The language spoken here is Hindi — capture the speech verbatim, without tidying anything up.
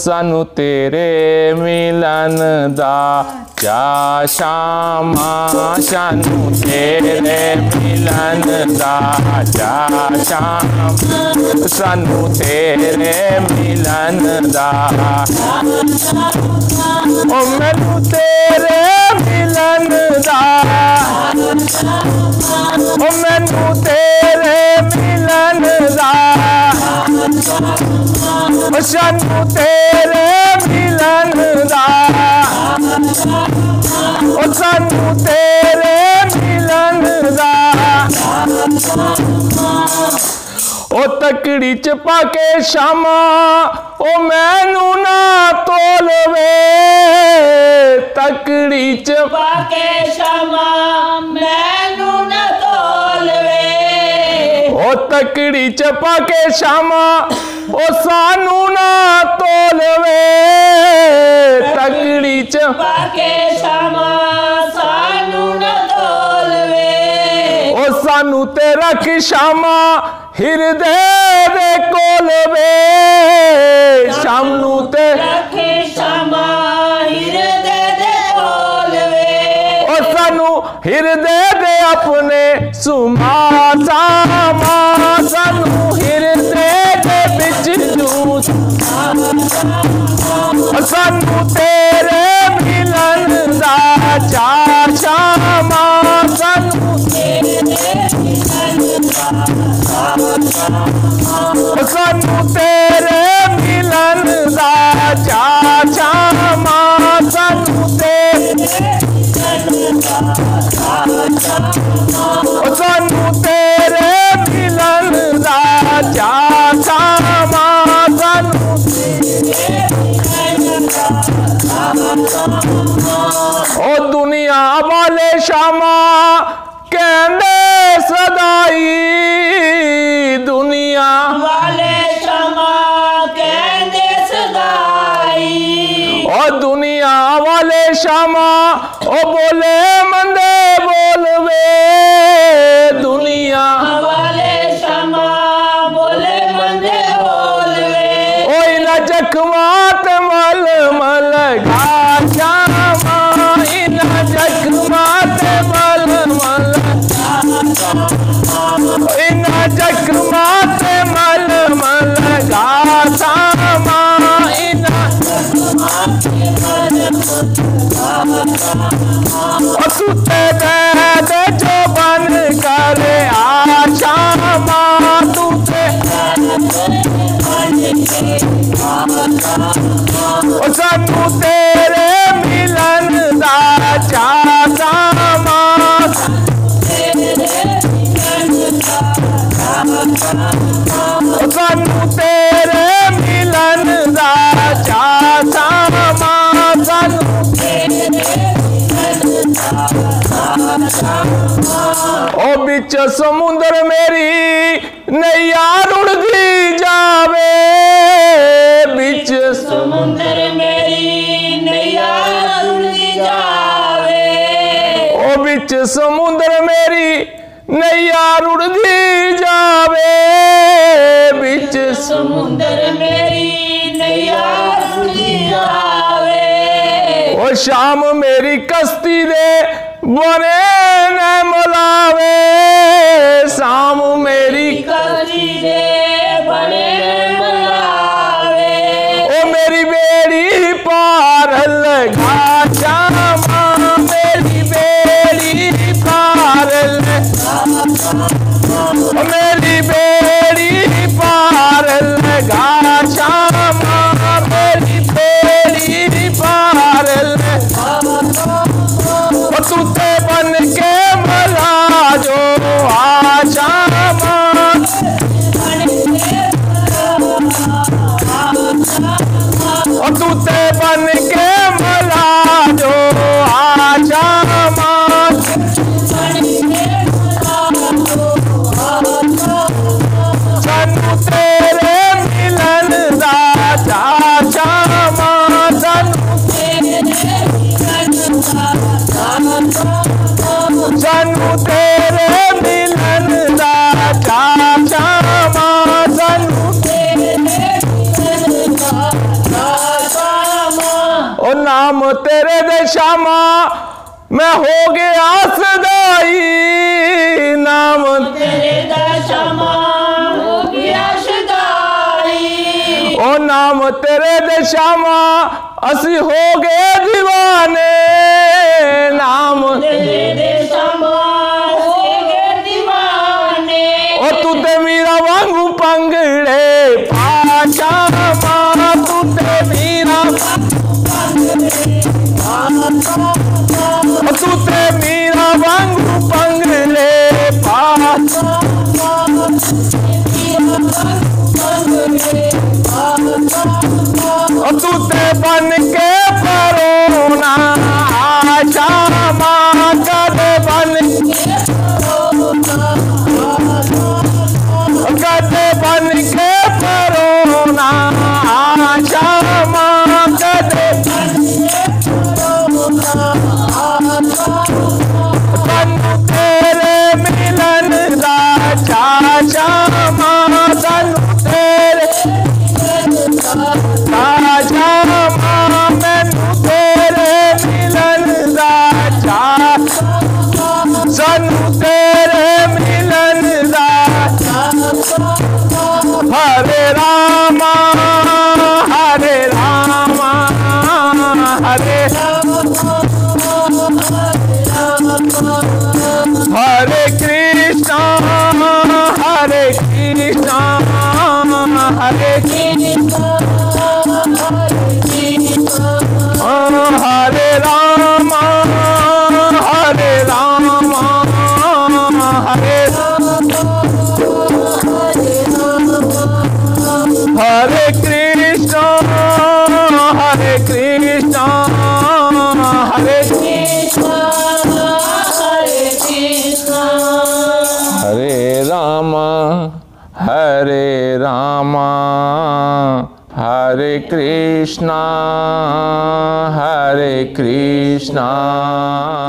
सानू तेरे मिलन दा चा शामा सानू तेरे मिलन दा चा शामा सानू तेरे मिलन दा ओ मैनू तेरे मिलन दा ओ मैनू तेरे मिलन दा ओ सानू तेरे मिलन दा ओ सानू तेरे मिलन दा ओ तकड़ी च पाके शामा ओ मैनू ना तोलवे तकड़ी च पाके शामा मैनू ना तोलवे ओ तकड़ी च पाके शामा ओ सानू ना तोलवे तकड़ी च पाके शामा सानू ना तोलवे ओ सानू ते रख शामा हिरदे दे कोल वे शामनू ते रखे शामा हिरदे दे कोल वे ओ सानू हिरदे दे अपने सुमा सामा सानू हिरदे दे बिच जूस ओ सानू तेरे मिलन दा चा शामा सानू सानू तेरे मिलन दा चा शामा सानू तेरे सानू तेरे मिलन दा चा शामा सानू ओ दुनिया वाले शामा कहंदे सदाई दुनिया वाले शामा कहंदे सदाई ओ दुनिया वाले शामा ओ बोले मंदे बोलवे दुनिया वाले शामा बोले मंदे बोलवे ओ इना जख्मा ते मल मल गा शामा इना जख्मा ते मल मल इना जख्मा ते मल मल गा शामा इना सुते बैद जो बन करे आ शामा तुते सानू तेरे मिलन दा चा शामा सानू तेरे मिलन दा चा शामा सानू ओ बिच समुंदर मेरी नैया रुड़दी जावे बिच समुंदर मेरी नैया रुड़दी जावे ओ बिच समुंदर मेरी नैया रुड़दी जावे बिच समुंदर मेरी नैया रुड़दी जावे ओ शाम मेरी कश्ती दे बने न मलावे शाम मेरी कश्ती दे बने मलावे ओ मेरी बेड़ी पार लगा शामा मेरी बेड़ी पार लगा ओ मेरी बेड़ी पार लगा शामा मेरी बेड़ी पार लगा ओ तुते बन के मला जो आ शामा ओ तुते बन के मला नाम तेरे दे श्यामा मैं हो गया सदाई, नाम तेरे दशमा हो गया सदाई। ओ नाम तेरे दे श्यामा असी हो गए दीवाने, नाम तेरे दशमा हो गए दीवाने। ओ तू ते मीरा वांगू पंगड़े पाशा मां, तू ते मीरा तू ते मीरा वांगू पंगड़े पाशा, तू ते बन के परोना आशा मां, कदे बन कदे बन के परोना आशा मां, कदे बन तेरे मिलन दा चाचा मां, तनु तेरे राजा मां, मैनू तेरे मिलन दा चाचा, सानू तेरे मिलन दा हरे रामा हरे रामा हरे हरे कृष्णा हरे कृष्णा हरे हरे रामा हरे रामा हरे हरे कृष्णा हरे कृष्णा हरे हरे रामा हरे रामा हरे कृष्णा हरे कृष्णा